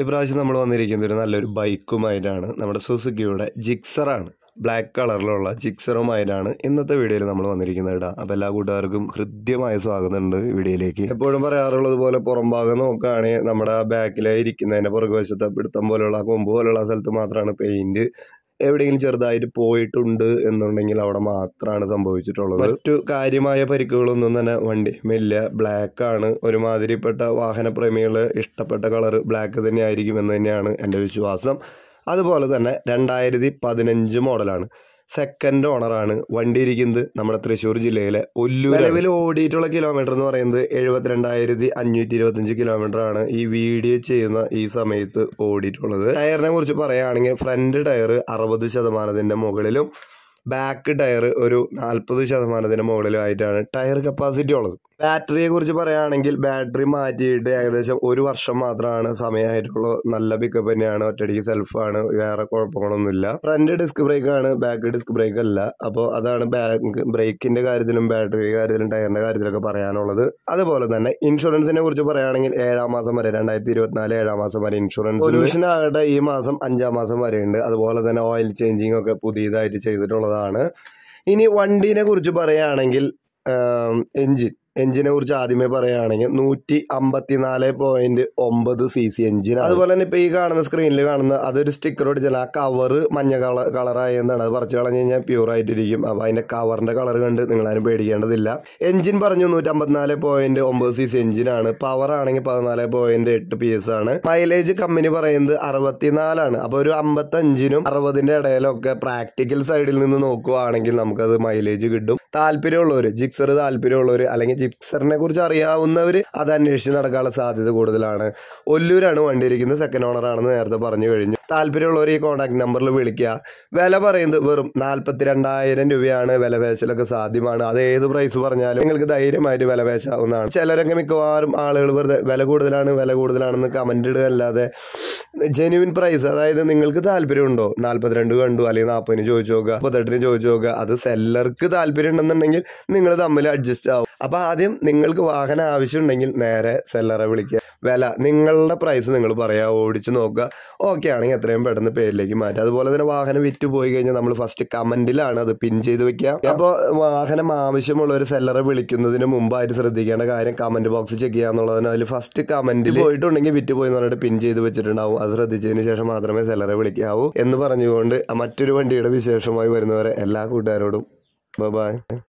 ഇപ്രാവശ്യം നമ്മൾ വന്നിരിക്കുന്നത് ഒരു നല്ലൊരു ബൈക്കുമായിട്ടാണ്. നമ്മുടെ സുസുക്കിയുടെ ജിക്സറാണ്. ബ്ലാക്ക് കളറിലുള്ള ജിക്സറുമായിട്ടാണ് ഇന്നത്തെ വീഡിയോയിൽ നമ്മൾ വന്നിരിക്കുന്നത് കേട്ടോ. അപ്പോൾ എല്ലാ കൂട്ടുകാർക്കും ഹൃദ്യമായ സ്വാഗതമുണ്ട് വീഡിയോയിലേക്ക്. എപ്പോഴും പറയാറുള്ളത് പോലെ പുറം ഭാഗം നോക്കുകയാണെങ്കിൽ നമ്മുടെ ബാക്കിലെ ഇരിക്കുന്നതിൻ്റെ പുറകുവശത്തെ പിടുത്തം പോലുള്ള കൊമ്പ് പോലുള്ള സ്ഥലത്ത് മാത്രമാണ് പെയിൻറ്റ് എവിടെയെങ്കിലും ചെറുതായിട്ട് പോയിട്ടുണ്ട് എന്നുണ്ടെങ്കിൽ അവിടെ മാത്രമാണ് സംഭവിച്ചിട്ടുള്ളത്. മറ്റു കാര്യമായ പരിക്കുകളൊന്നും തന്നെ വണ്ടിയുമില്ല. ബ്ലാക്കാണ്. ഒരുമാതിരിപ്പെട്ട വാഹനപ്രേമികൾ ഇഷ്ടപ്പെട്ട കളർ ബ്ലാക്ക് തന്നെ ആയിരിക്കും എന്ന് തന്നെയാണ് എൻ്റെ വിശ്വാസം. അതുപോലെ തന്നെ 2015 മോഡലാണ്. സെക്കൻഡ് ഓണറാണ്. വണ്ടി ഇരിക്കുന്നത് നമ്മുടെ തൃശ്ശൂർ ജില്ലയിലെ ഒല്ലൂർ. നിലവിൽ ഓടിയിട്ടുള്ള കിലോമീറ്റർ എന്ന് പറയുന്നത് 72,525 കിലോമീറ്ററാണ് ഈ വീഡിയോ ചെയ്യുന്ന ഈ സമയത്ത് ഓടിയിട്ടുള്ളത്. ടയറിനെ കുറിച്ച് പറയുകയാണെങ്കിൽ ഫ്രണ്ട് ടയർ 60% മുകളിലും ബാക്ക് ടയർ ഒരു 40% മുകളിലുമായിട്ടാണ് ടയർ കപ്പാസിറ്റി ഉള്ളത്. ബാറ്ററിയെ കുറിച്ച് പറയുകയാണെങ്കിൽ ബാറ്ററി മാറ്റിയിട്ട് ഏകദേശം 1 വർഷം മാത്രമാണ് സമയമായിട്ടുള്ളൂ. നല്ല പിക്കപ്പ് തന്നെയാണ്. ഒറ്റയടിക്ക് സെൽഫാണ്. വേറെ കുഴപ്പങ്ങളൊന്നുമില്ല. ഫ്രണ്ട് ഡിസ്ക് ബ്രേക്കാണ്, ബാക്ക് ഡിസ്ക് ബ്രേക്ക് അല്ല. അപ്പോൾ അതാണ് ബ്രേക്കിൻ്റെ കാര്യത്തിലും ബാറ്ററി കാര്യത്തിലും ടയറിൻ്റെ കാര്യത്തിലൊക്കെ പറയാനുള്ളത്. അതുപോലെ തന്നെ ഇൻഷുറൻസിനെ കുറിച്ച് പറയുകയാണെങ്കിൽ 7ാം മാസം വരെ 2024 7ാം മാസം വരെ ഇൻഷുറൻസ്. പൊല്യൂഷൻ ആകട്ടെ ഈ മാസം 5ാം മാസം വരെയുണ്ട്. അതുപോലെ തന്നെ ഓയിൽ ചേഞ്ചിങ് ഒക്കെ പുതിയതായിട്ട് ചെയ്തിട്ടുള്ളതാണ്. ഇനി വണ്ടീനെ കുറിച്ച് പറയുകയാണെങ്കിൽ എഞ്ചിനെ കുറിച്ച് ആദ്യമേ പറയുകയാണെങ്കിൽ 154.9 cc എഞ്ചിനാണ്. അതുപോലെ തന്നെ ഇപ്പോൾ ഈ കാണുന്ന സ്ക്രീനിൽ കാണുന്ന അതൊരു സ്റ്റിക്കർ ഒടിച്ചാൽ ആ കവറ് മഞ്ഞ കളറായതാണ്. അത് പറിച്ചു കളഞ്ഞ് കഴിഞ്ഞാൽ പ്യൂറായിട്ടിരിക്കും. അപ്പോൾ അതിൻ്റെ കവറിൻ്റെ കളർ കണ്ട് നിങ്ങളാരും പേടിക്കേണ്ടതില്ല. എഞ്ചിൻ പറഞ്ഞു 154.9 cc എഞ്ചിനാണ്. പവർ ആണെങ്കിൽ 14.8 PS ആണ്. മൈലേജ് കമ്പനി പറയുന്നത് 64 അപ്പോൾ ഒരു 55നും 60ൻ്റെ ഇടയിലൊക്കെ പ്രാക്ടിക്കൽ സൈഡിൽ നിന്ന് നോക്കുകയാണെങ്കിൽ നമുക്കത് മൈലേജ് കിട്ടും. താല്പര്യമുള്ളവർ ജിക്സർ താല്പര്യമുള്ളവർ അല്ലെങ്കിൽ ജിക്സറിനെ കുറിച്ച് അറിയാവുന്നവർ അത് അന്വേഷിച്ച് നടക്കാനുള്ള സാധ്യത കൂടുതലാണ്. ഒല്ലൂരാണ് വണ്ടി ഇരിക്കുന്നത്. സെക്കൻഡ് ഓണറാണെന്ന് നേരത്തെ പറഞ്ഞു കഴിഞ്ഞു. താല്പര്യമുള്ളവർ ഈ കോൺടാക്ട് നമ്പറിൽ വിളിക്കുക. വില പറയുന്നത് വെറും 42,000 രൂപയാണ്. വിലപേശലൊക്കെ സാധ്യമാണ്. അത് ഏത് പ്രൈസ് പറഞ്ഞാലും നിങ്ങൾക്ക് ധൈര്യമായിട്ട് വിലപേശാവുന്നതാണ്. ചിലരൊക്കെ മിക്കവാറും ആളുകൾ വെറുതെ വില കൂടുതലാണെന്ന് കമൻ്റ് ഇടുക അല്ലാതെ ജെന്യുവിൻ പ്രൈസ്, അതായത് നിങ്ങൾക്ക് താല്പര്യമുണ്ടോ 42 കണ്ടു അല്ലെങ്കിൽ 40 ചോദിച്ചു നോക്കുക, 38 ചോദിച്ചു നോക്കുക. അത് സെല്ലർക്ക് താല്പര്യം ഉണ്ടെന്നുണ്ടെങ്കിൽ നിങ്ങൾ തമ്മിൽ അഡ്ജസ്റ്റ് ആവും. അപ്പോൾ ആദ്യം നിങ്ങൾക്ക് വാഹനം ആവശ്യമുണ്ടെങ്കിൽ നേരെ സെല്ലറെ വിളിക്കുക. വില നിങ്ങളുടെ പ്രൈസ് നിങ്ങൾ പറയുക, ഓടിച്ച് നോക്കുക. ഓക്കെ ആണെങ്കിൽ എത്രയും പെട്ടെന്ന് പേരിലേക്ക് മാറ്റുക. അതുപോലെ തന്നെ വാഹനം വിറ്റ് പോയി കഴിഞ്ഞാൽ നമ്മൾ ഫസ്റ്റ് കമൻറ്റിലാണ് അത് പിൻ ചെയ്ത് വെക്കുക. അപ്പോൾ വാഹനം ആവശ്യമുള്ള ഒരു സെല്ലറെ വിളിക്കുന്നതിന് മുമ്പായിട്ട് ശ്രദ്ധിക്കേണ്ട കാര്യം കമൻറ്റ് ബോക്സ് ചെക്ക് ചെയ്യുക എന്നുള്ളതാണ്. അതിൽ ഫസ്റ്റ് കമൻറ്റിൽ പോയിട്ടുണ്ടെങ്കിൽ വിറ്റ് പോയി എന്ന് പറഞ്ഞിട്ട് പിൻ ചെയ്ത് വെച്ചിട്ടുണ്ടാവും. അത് ശ്രദ്ധിച്ചതിന് ശേഷം മാത്രമേ സെല്ലറെ വിളിക്കാവൂ എന്ന് പറഞ്ഞുകൊണ്ട് മറ്റൊരു വണ്ടിയുടെ വിശേഷമായി വരുന്നവരെ എല്ലാ കൂട്ടുകാരോടും ബൈ.